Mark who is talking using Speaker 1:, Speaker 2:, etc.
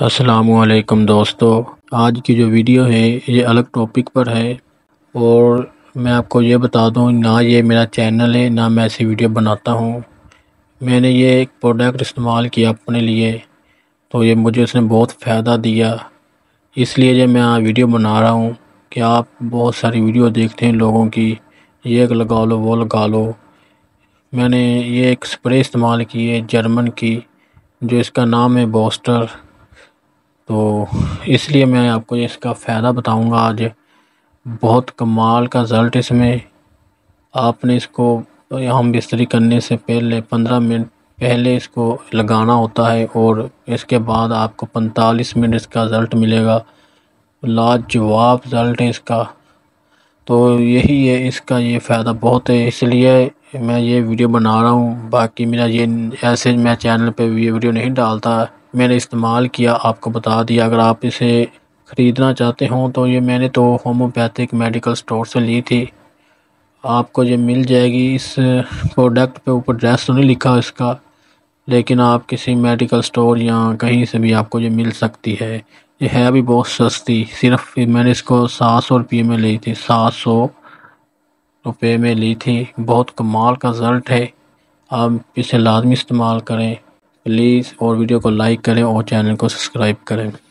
Speaker 1: السلام علیکم دوستو، آج کی جو ویڈیو ہے یہ الگ ٹاپک پر ہے اور میں آپ کو یہ بتا دوں نہ یہ میرا چینل ہے نہ میں ایسی ویڈیو بناتا ہوں۔ میں نے یہ ایک پروڈکٹ استعمال کیا اپنے لیے تو یہ مجھے اس نے بہت فائدہ دیا، اس لیے یہ میں ویڈیو بنا رہا ہوں کہ آپ بہت ساری ویڈیو دیکھتے ہیں لوگوں کی، یہ لگا لو وہ لگا لو۔ میں نے یہ ایک سپرے استعمال کی ہے جرمن کی، جو اس کا نام ہے بوسٹر، تو اس لیے میں آپ کو اس کا فائدہ بتاؤں گا آج۔ بہت کمال کا رزلٹ اس میں۔ آپ نے اس کو ہم بستری کرنے سے پہلے 15 منٹ پہلے اس کو لگانا ہوتا ہے اور اس کے بعد آپ کو 45 منٹ اس کا رزلٹ ملے گا۔ لاجواب رزلٹ ہے اس کا، تو یہی ہے اس کا یہ فائدہ بہت ہے، اس لیے میں یہ ویڈیو بنا رہا ہوں۔ باقی میرا یہ ایسے میں چینل پہ یہ ویڈیو نہیں ڈالتا، میں نے استعمال کیا آپ کو بتا دیا۔ اگر آپ اسے خریدنا چاہتے ہوں تو یہ میں نے تو ہومیوپیتھک میڈیکل سٹور سے لی تھی، آپ کو یہ مل جائے گی۔ اس پروڈکٹ پہ اوپر ایڈریس تو نہیں لکھا اس کا، لیکن آپ کسی میڈیکل سٹور یا کہیں سے بھی آپ کو یہ مل سکتی ہے۔ یہ ہے بھی بہت سستی، صرف میں نے اس کو 700 روپے میں لی تھی، 700 روپے میں لی تھی۔ بہت کمال کا رزلٹ ہے، آپ اسے لازمی استعمال کریں پلیز، اور ویڈیو کو لائک کریں اور چینل کو سبسکرائب کریں۔